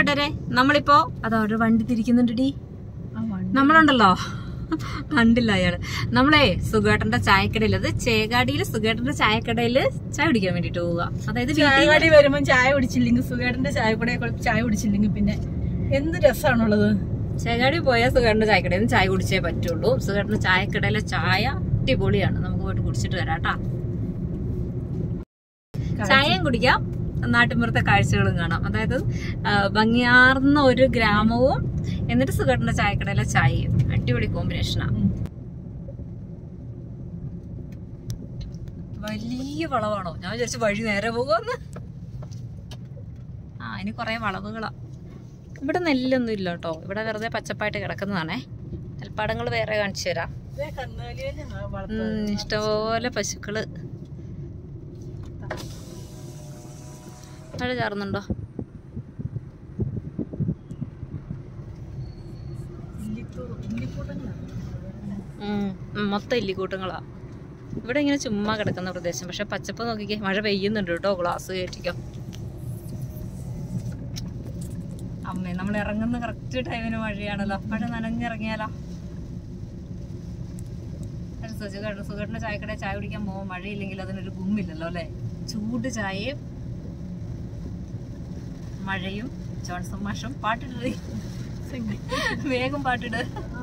കൂട്ടുകാരെ, നമ്മളിപ്പോ അതാ ഒരു വണ്ടി തിരിക്കുന്നുണ്ടടി. നമ്മളുണ്ടല്ലോ, കണ്ടില്ല അയാള്. നമ്മളെ സുഖേട്ടന്റെ ചായക്കടയിൽ, അത് ചേകാടിയില് സുഖേട്ടന്റെ ചായക്കടയില് ചായ കുടിക്കാൻ വേണ്ടിട്ട് പോവുക. അതായത് ചായക്കടി വരുമ്പോ ചായ കുടിച്ചില്ലെങ്കിൽ, സുഖേട്ടന്റെ ചായ കുടിച്ചില്ലെങ്കിൽ പിന്നെ എന്ത് രസമാണുള്ളത്. ചേകാടി പോയാൽ സുഖേട്ടന്റെ ചായക്കടയിൽ നിന്ന് ചായ കുടിച്ചേ പറ്റുള്ളൂ. സുഖേട്ടന്റെ ചായക്കടയിലെ ചായ അടിപൊളിയാണ്. നമുക്ക് പോയിട്ട് കുടിച്ചിട്ട് വരാട്ടാ. ചായയും കുടിക്കാം, നാട്ടിൻപുറത്തെ കാഴ്ചകളും കാണാം. അതായത് ഭംഗിയാർന്ന ഒരു ഗ്രാമവും എന്നിട്ട് സുഖേട്ടന്റെ ചായക്കടയിലെ ചായയും അടിപൊളി കോമ്പിനേഷനാണ്. വലിയ വളവാണോ? ഞാൻ വിചാരിച്ചു വഴി നേരെ പോകുമെന്ന്. ഇനി കൊറേ വളവുകളാ. ഇവിടെ നെല്ലൊന്നും ഇല്ല കേട്ടോ, ഇവിടെ വെറുതെ പച്ചപ്പായിട്ട് കിടക്കുന്നതാണേ. നെൽപ്പാടങ്ങൾ വേറെ കാണിച്ചു തരാം. ഇഷ്ടംപോലെ പശുക്കള്. മഴ ചാറുന്നുണ്ടോ? മൊത്തം ഇല്ലിക്കൂട്ടങ്ങളാ. ഇവിടെ ഇങ്ങനെ ചുമ്മാ കിടക്കുന്ന പ്രദേശം. പക്ഷെ പച്ചപ്പ് നോക്കിക്കേ, മഴ പെയ്യുന്നുണ്ട് കേട്ടോ. ഗ്ലാസ് കയറ്റിക്കോ. അമ്മേ, നമ്മൾ ഇറങ്ങുന്ന കറക്റ്റ് ടൈമിന് മഴയാണല്ലോ. മഴ നനഞ്ഞിറങ്ങിയാലോ. സുഖേട്ടന്റെ ചായക്കടയിൽ ചായ കുടിക്കാൻ പോകുമ്പോൾ മഴയില്ലെങ്കിൽ അതിനൊരു ഗുമ്മില്ലല്ലോ അല്ലെ. ചൂട് ചായയും മഴയും. ജോൺസൺ മാഷും പാട്ടിടേ, വേഗം പാട്ടിട്.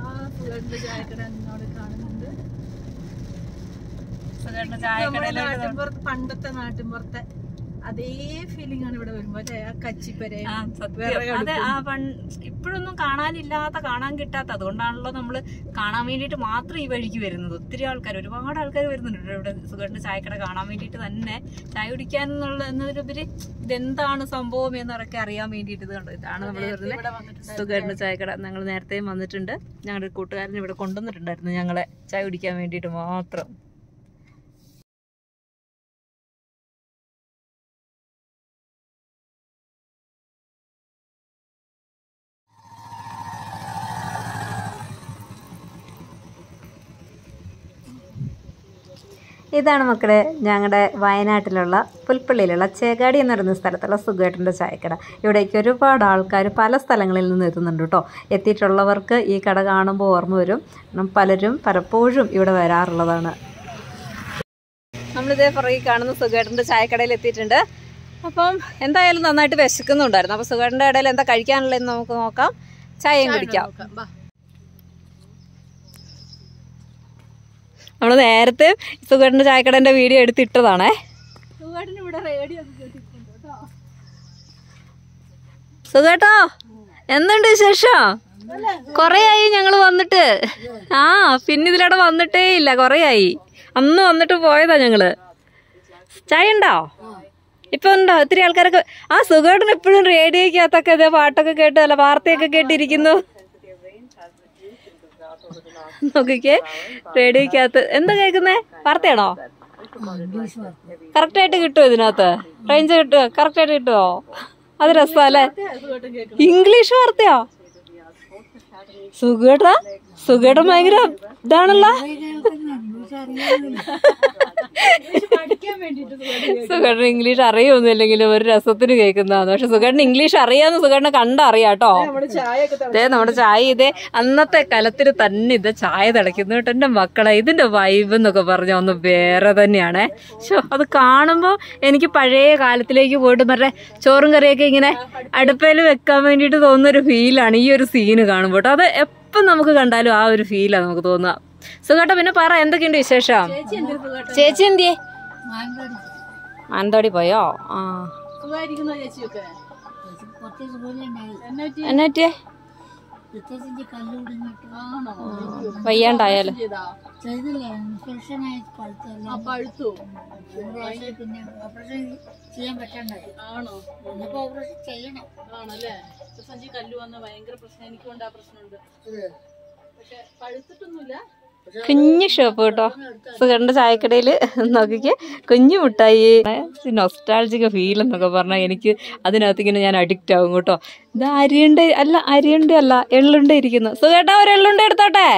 സുഖേട്ടന്റെ ചായക്കടയിൽ പണ്ടത്തെ നാട്ടിൻപുറത്തെ അതേ ഫീലിംഗ് ആണ് ഇവിടെ വരുമ്പോ. കച്ചിപ്പര ഇപ്പോഴൊന്നും കാണാനില്ലാത്ത, കാണാൻ കിട്ടാത്ത. അതുകൊണ്ടാണല്ലോ നമ്മള് കാണാൻ വേണ്ടിട്ട് മാത്രം ഈ വഴിക്ക് വരുന്നത്. ഒത്തിരി ആൾക്കാർ, ഒരുപാട് ആൾക്കാർ വരുന്നുണ്ട് ഇവിടെ സുഖേട്ടന്റെ ചായക്കട കാണാൻ വേണ്ടിട്ട് തന്നെ. ചായ കുടിക്കാൻ എന്നതിലുപരി ഇതെന്താണ് സംഭവം എന്നൊക്കെ അറിയാൻ വേണ്ടിട്ട്. ഇത് കണ്ടോ, ഇതാണ് നമ്മൾ വരുന്നത് സുഖേട്ടന്റെ ചായക്കട. ഞങ്ങൾ നേരത്തെയും വന്നിട്ടുണ്ട്. ഞങ്ങളുടെ കൂട്ടുകാരൻ ഇവിടെ കൊണ്ടുവന്നിട്ടുണ്ടായിരുന്നു ഞങ്ങളെ ചായ കുടിക്കാൻ വേണ്ടിട്ട് മാത്രം. ഇതാണ് മക്കളെ ഞങ്ങളുടെ വയനാട്ടിലുള്ള പുൽപ്പള്ളിയിലുള്ള ചേകാടി എന്ന് പറയുന്ന സ്ഥലത്തുള്ള സുഖേട്ടൻ്റെ ചായക്കട. ഇവിടേക്ക് ഒരുപാട് ആൾക്കാർ പല സ്ഥലങ്ങളിൽ നിന്ന് എത്തുന്നുണ്ട് കേട്ടോ. എത്തിയിട്ടുള്ളവർക്ക് ഈ കട കാണുമ്പോൾ ഓർമ്മ വരും. പലരും പലപ്പോഴും ഇവിടെ വരാറുള്ളതാണ്. നമ്മളിതേ പുറകെ കാണുന്ന സുഖേട്ടൻ്റെ ചായക്കടയിൽ എത്തിയിട്ടുണ്ട്. അപ്പം എന്തായാലും നന്നായിട്ട് വിശക്കുന്നുണ്ടായിരുന്നു. അപ്പോൾ സുഖേട്ടൻ്റെ ഇടയിൽ എന്താ കഴിക്കാനുള്ളതെന്ന് നമുക്ക് നോക്കാം. ചായയും കുടിക്കാം. നമ്മൾ നേരത്തെ സുഖേട്ടൻ്റെ ചായക്കടേൻ്റെ വീഡിയോ എടുത്തിട്ടതാണേ. സുഖേട്ടോ, എന്തുണ്ട് വിശേഷം? കൊറേ ആയി ഞങ്ങള് വന്നിട്ട്. പിന്നെ ഇതിലൂടെ വന്നിട്ടേ ഇല്ല, കൊറേ ആയി. അന്ന് വന്നിട്ട് പോയതാ ഞങ്ങള്. ചായ ഉണ്ടോ? ഇപ്പൊ ഉണ്ടോ? ഒത്തിരി ആൾക്കാരൊക്കെ. സുഖേട്ടൻ എപ്പോഴും റേഡിയോക്കകത്തൊക്കെ ഇതേ പാട്ടൊക്കെ കേട്ട് അല്ല വാർത്തയൊക്കെ കേട്ടിരിക്കുന്നു. നോക്കിക്കേ, റേഡിയോക്കകത്ത് എന്താ കേൾക്കുന്നേ? വാർത്തയാണോ? കറക്റ്റായിട്ട് കിട്ടുമോ ഇതിനകത്ത്? റേഞ്ച് കിട്ടുമോ? കറക്റ്റായിട്ട് കിട്ടുമോ? അത് രസമല്ലേ? ഇംഗ്ലീഷ് വാർത്തയോ? സുഖേട്ടൻ ഭയങ്കര ഇതാണല്ലോ. സുഖേട്ടൻ ഇംഗ്ലീഷ് അറിയൊന്നുമില്ലെങ്കിലും ഒരു രസത്തിന് കേൾക്കുന്നതാണ്. പക്ഷെ സുഖേട്ടൻ ഇംഗ്ലീഷ് അറിയാന്ന് സുഖേട്ടനെ കണ്ടറിയാട്ടോ. നമ്മുടെ ചായ ഇതേ അന്നത്തെ കലത്തിൽ തന്നെ ഇത് ചായ തിളയ്ക്കുന്നു കേട്ടോ. എന്റെ മക്കളെ, ഇതിന്റെ വൈബ് എന്നൊക്കെ പറഞ്ഞ ഒന്ന് വേറെ തന്നെയാണേ. അത് കാണുമ്പോ എനിക്ക് പഴയ കാലത്തിലേക്ക് പോയിട്ട് മറ്റേ ചോറും കറിയൊക്കെ ഇങ്ങനെ അടുപ്പയിൽ വെക്കാൻ വേണ്ടിയിട്ട് തോന്നുന്നൊരു ഫീലാണ് ഈ ഒരു സീന് കാണുമ്പോൾ കേട്ടോ. അത് എപ്പം നമുക്ക് കണ്ടാലും ആ ഒരു ഫീലാണ് നമുക്ക് തോന്നുക. സുഖേട്ടാ, പിന്നെ പറ, എന്തൊക്കെയുണ്ട് വിശേഷം? ചേച്ചി എന്തിയേ? മാനന്തവാടി പോയോ? എന്നാറ്റിയേ? വയ്യാണ്ടായാലും കുഞ്ഞു ഷോപ്പ് കേട്ടോ സുഖേട്ടൻ്റെ ചായക്കടയിൽ. നോക്കിക്ക്, കുഞ്ഞു മിഠായി, നൊസ്റ്റാൾജിക് ഫീൽ എന്നൊക്കെ പറഞ്ഞാൽ എനിക്ക് അതിനകത്ത് ഇങ്ങനെ ഞാൻ അഡിക്റ്റ് ആവും കേട്ടോ. ഇത് അരിയുണ്ട അല്ല എള്ളുണ്ട ഇരിക്കുന്നു. സുഖേട്ടാ, ഒരു എള്ളുണ്ട എടുത്തോട്ടെ.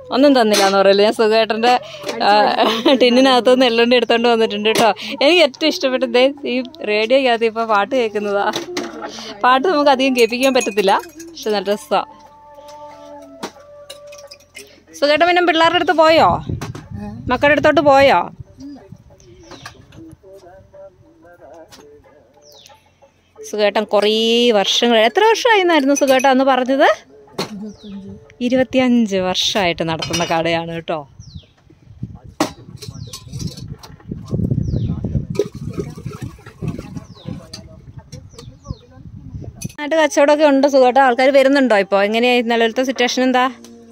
ഒന്നും തന്നില്ല എന്ന് പറയില്ല. ഞാൻ സുഖേട്ടൻ്റെ ടിന്നിനകത്തുനിന്ന് എള്ളുണ്ടി എടുത്തോണ്ട് വന്നിട്ടുണ്ട് കേട്ടോ. എനിക്ക് ഏറ്റവും ഇഷ്ടപ്പെട്ടത് ഈ റേഡിയോക്കകത്ത് ഇപ്പോൾ പാട്ട് കേൾക്കുന്നതാ. പാട്ട് നമുക്ക് അധികം കേൾപ്പിക്കാൻ പറ്റത്തില്ല, പക്ഷെ നല്ല രസമാണ്. സുഖേട്ടൻ പിന്നെ പിള്ളേരുടെ അടുത്ത് പോയോ? മക്കളുടെ അടുത്തോട്ട് പോയോ? സുഖേട്ടൻ കുറേ വർഷങ്ങൾ, എത്ര വർഷമായിരുന്നായിരുന്നു സുഖേട്ടൻ അന്ന് പറഞ്ഞത്? 25 വർഷമായിട്ട് നടത്തുന്ന കടയാണ് കേട്ടോ. നാട്ട് കച്ചവടമൊക്കെ ഉണ്ട് സുഖേട്ടാ. ആൾക്കാർ വരുന്നുണ്ടോ ഇപ്പോൾ? എങ്ങനെയായി നിലവിലത്തെ സിറ്റുവേഷൻ എന്താ?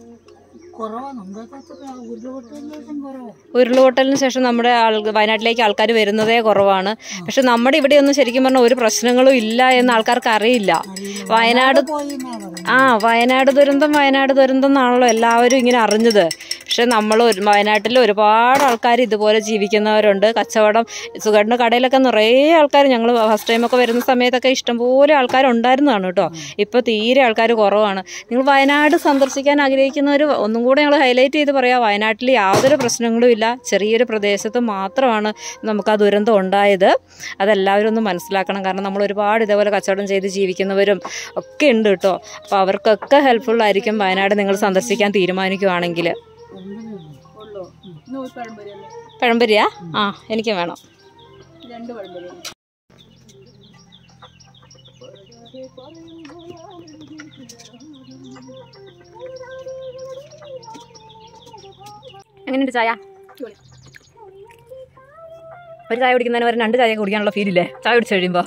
ഉരുളുപൊട്ടലിന് ശേഷം നമ്മുടെ വയനാട്ടിലേക്ക് ആൾക്കാർ വരുന്നതേ കുറവാണ്. പക്ഷെ നമ്മുടെ ഇവിടെയൊന്നും ശരിക്കും പറഞ്ഞാൽ ഒരു പ്രശ്നങ്ങളും ഇല്ല എന്ന് ആൾക്കാർക്ക് അറിയില്ല. വയനാട് ദുരന്തം എന്നാണല്ലോ എല്ലാവരും ഇങ്ങനെ അറിഞ്ഞത്. പക്ഷെ നമ്മൾ വയനാട്ടിൽ ഒരുപാട് ആൾക്കാർ ഇതുപോലെ ജീവിക്കുന്നവരുണ്ട്. കച്ചവടം സുഖേട്ടൻ്റെ കടയിലൊക്കെ നിറയെ ആൾക്കാർ, ഞങ്ങൾ ഫസ്റ്റ് ടൈമൊക്കെ വരുന്ന സമയത്തൊക്കെ ഇഷ്ടംപോലെ ആൾക്കാരുണ്ടായിരുന്നതാണ് കേട്ടോ. ഇപ്പോൾ തീരെ ആൾക്കാർ കുറവാണ്. നിങ്ങൾ വയനാട് സന്ദർശിക്കാൻ ആഗ്രഹിക്കുന്നവർ ഒന്നും കൂടെ ഞങ്ങൾ ഹൈലൈറ്റ് ചെയ്ത് പറയാം, വയനാട്ടിൽ യാതൊരു പ്രശ്നങ്ങളും ഇല്ല. ചെറിയൊരു പ്രദേശത്ത് മാത്രമാണ് നമുക്ക് ആ ദുരന്തം ഉണ്ടായത്. അതെല്ലാവരും ഒന്ന് മനസ്സിലാക്കണം. കാരണം നമ്മൾ ഒരുപാട് ഇതേപോലെ കച്ചവടം ചെയ്ത് ജീവിക്കുന്നവരും ഒക്കെ ഉണ്ട് കേട്ടോ. അപ്പോൾ അവർക്കൊക്കെ ഹെൽപ്ഫുള്ളായിരിക്കും വയനാട് നിങ്ങൾ സന്ദർശിക്കാൻ തീരുമാനിക്കുവാണെങ്കിൽ. പഴംപൊരിയാ? ആ, എനിക്കും വേണം. 2 പഴംപൊരി. എങ്ങനെയുണ്ട് ചായ? ഒരു ചായ കുടിക്കുന്നതിന് വരെ 2 ചായ കുടിക്കാനുള്ള ഫീലില്ലേ ചായ കുടിച്ച് കഴിയുമ്പോൾ?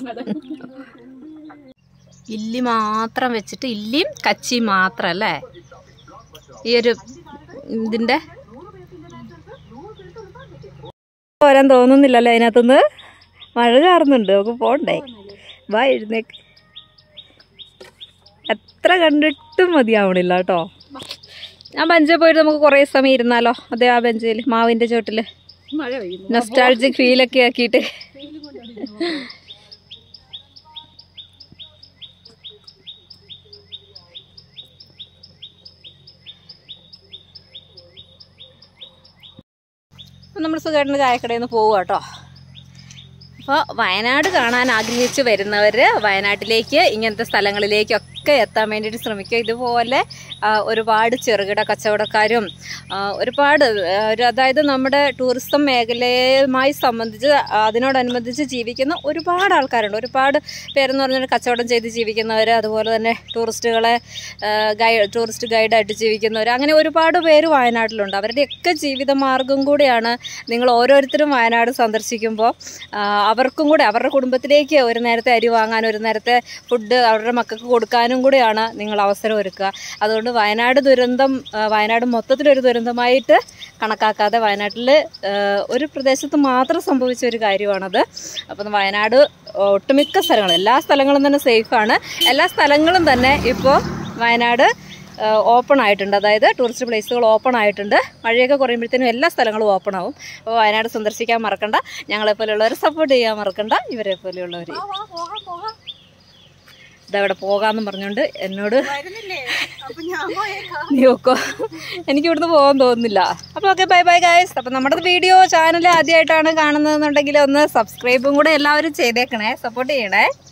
ഇല്ലി മാത്രം വെച്ചിട്ട്, ഇല്ലിയും കച്ചിയും മാത്രം അല്ലേ ഈ ഒരു ഇതിൻ്റെ? പോരാൻ തോന്നുന്നില്ലല്ലേ അതിനകത്തുനിന്ന്? മഴ ചാറുന്നുണ്ട്, നമുക്ക് പോണ്ടേ? വാ എഴുന്നേക്ക്. എത്ര കണ്ടിട്ടും മതിയാവണില്ല കേട്ടോ. ആ ബെഞ്ചിൽ പോയിട്ട് നമുക്ക് കുറേ സമയം ഇരുന്നാലോ? അതെ, ആ ബെഞ്ചിൽ മാവിൻ്റെ ചോട്ടിൽ നൊസ്റ്റാൾജിക് ഫീലൊക്കെ ആക്കിയിട്ട്. നമ്മൾ സുഖമായിട്ട് ചായക്കടയിൽ നിന്ന് പോവുക കേട്ടോ. അപ്പോൾ വയനാട് കാണാൻ ആഗ്രഹിച്ച് വരുന്നവർ വയനാട്ടിലേക്ക് ഇങ്ങനത്തെ സ്ഥലങ്ങളിലേക്കൊക്കെ എത്താൻ വേണ്ടിയിട്ട് ശ്രമിക്കുക. ഇതുപോലെ ഒരുപാട് ചെറുകിട കച്ചവടക്കാരും ഒരുപാട് അതായത് നമ്മുടെ ടൂറിസം മേഖലയുമായി സംബന്ധിച്ച് അതിനോടനുബന്ധിച്ച് ജീവിക്കുന്ന ഒരുപാട് ആൾക്കാരുണ്ട്. ഒരുപാട് പേരെന്ന് പറഞ്ഞാൽ കച്ചവടം ചെയ്ത് ജീവിക്കുന്നവർ, അതുപോലെ തന്നെ ടൂറിസ്റ്റ് ഗൈഡായിട്ട് ജീവിക്കുന്നവർ, അങ്ങനെ ഒരുപാട് പേര് വയനാട്ടിലുണ്ട്. അവരുടെയൊക്കെ ജീവിതമാർഗം കൂടിയാണ് നിങ്ങൾ ഓരോരുത്തരും വയനാട് സന്ദർശിക്കുമ്പോൾ അവർക്കും കൂടെ അവരുടെ കുടുംബത്തിലേക്ക് ഒരു നേരത്തെ അരി വാങ്ങാൻ, ഒരു നേരത്തെ ഫുഡ് അവരുടെ മക്കൾക്ക് കൊടുക്കാനും കൂടെയാണ് നിങ്ങൾ അവസരം ഒരുക്കുക. അതുകൊണ്ട് വയനാട് മൊത്തത്തിലൊരു ദുരന്തമായിട്ട് കണക്കാക്കാതെ വയനാട്ടിൽ ഒരു പ്രദേശത്ത് മാത്രം സംഭവിച്ച ഒരു കാര്യമാണത്. അപ്പം വയനാട് ഒട്ടുമിക്ക സ്ഥലങ്ങളും, എല്ലാ സ്ഥലങ്ങളും തന്നെ സേഫാണ്. എല്ലാ സ്ഥലങ്ങളും തന്നെ ഇപ്പോൾ വയനാട് ഓപ്പൺ ആയിട്ടുണ്ട്. അതായത് ടൂറിസ്റ്റ് പ്ലേസുകൾ ഓപ്പൺ ആയിട്ടുണ്ട്. മഴയൊക്കെ കുറയുമ്പോഴത്തേനും എല്ലാ സ്ഥലങ്ങളും ഓപ്പൺ ആവും. അപ്പോൾ വയനാട് സന്ദർശിക്കാൻ മറക്കണ്ട. ഞങ്ങളെപ്പോലെയുള്ളവരെ സപ്പോർട്ട് ചെയ്യാൻ മറക്കണ്ട. ഇവരെ പോലെയുള്ളവർ ഇതവിടെ പോകാമെന്നും പറഞ്ഞുകൊണ്ട് എന്നോട് നീ നോക്കോ, എനിക്ക് ഇവിടുന്ന് പോകാൻ തോന്നുന്നില്ല. അപ്പോൾ ഓക്കെ, ബൈ ബൈ ഗൈസ്. അപ്പോൾ നമ്മുടെ ചാനൽ ആദ്യമായിട്ടാണ് കാണുന്നതെന്നുണ്ടെങ്കിൽ ഒന്ന് സബ്സ്ക്രൈബും കൂടെ എല്ലാവരും ചെയ്തേക്കണേ, സപ്പോർട്ട് ചെയ്യണേ.